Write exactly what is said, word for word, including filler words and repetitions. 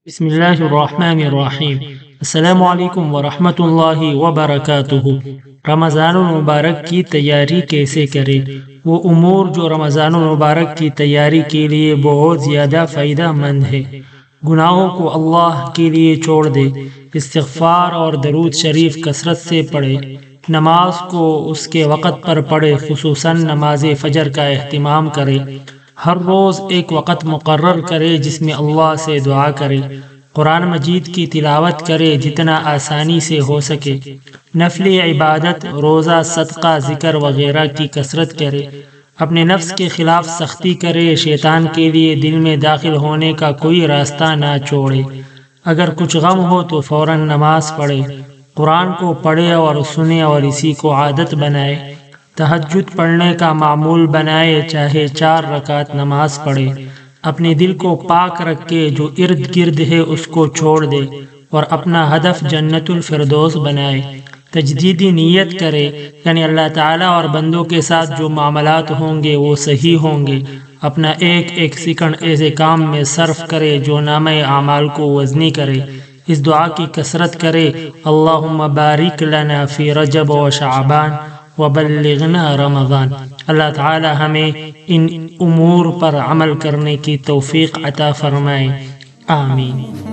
بسم اللہ الرحمن الرحیم۔ السلام علیکم ورحمۃ اللہ وبرکاتہ۔ رمضان المبارک کی تیاری کیسے کرے؟ وہ امور جو رمضان المبارک کی تیاری کے لیے بہت زیادہ فائدہ مند ہے۔ گناہوں کو اللہ کے لیے چھوڑ دے، استغفار اور درود شریف کثرت سے پڑھے، نماز کو اس کے وقت پر پڑھے، خصوصاً نماز فجر کا اہتمام کرے، ہر روز ایک وقت مقرر کرے جس میں اللہ سے دعا کرے، قرآن مجید کی تلاوت کرے جتنا آسانی سے ہو سکے، نفل عبادت، روزہ، صدقہ، ذکر وغیرہ کی کثرت کرے، اپنے نفس کے خلاف سختی کرے، شیطان کے لیے دل میں داخل ہونے کا کوئی راستہ نہ چھوڑے، اگر کچھ غم ہو تو فوراً نماز پڑھے، قرآن کو پڑھے اور سنے اور اسی کو عادت بنائے، تہجد پڑھنے کا معمول بنائے، چاہے چار رکعت نماز پڑھے، اپنے دل کو پاک رکھے، جو ارد گرد ہے اس کو چھوڑ دے اور اپنا ہدف جنت الفردوس بنائے، تجدیدی نیت کرے، یعنی اللہ تعالیٰ اور بندوں کے ساتھ جو معاملات ہوں گے وہ صحیح ہوں گے، اپنا ایک ایک سیکنڈ ایسے کام میں صرف کرے جو نامہ اعمال کو وزنی کرے، اس دعا کی کثرت کرے، اللہم بارک لنا فی رجب و شعبان وبلغنا رمضان۔ اللہ تعالی ہمیں ان امور پر عمل کرنے کی توفیق عطا فرمائے، آمین۔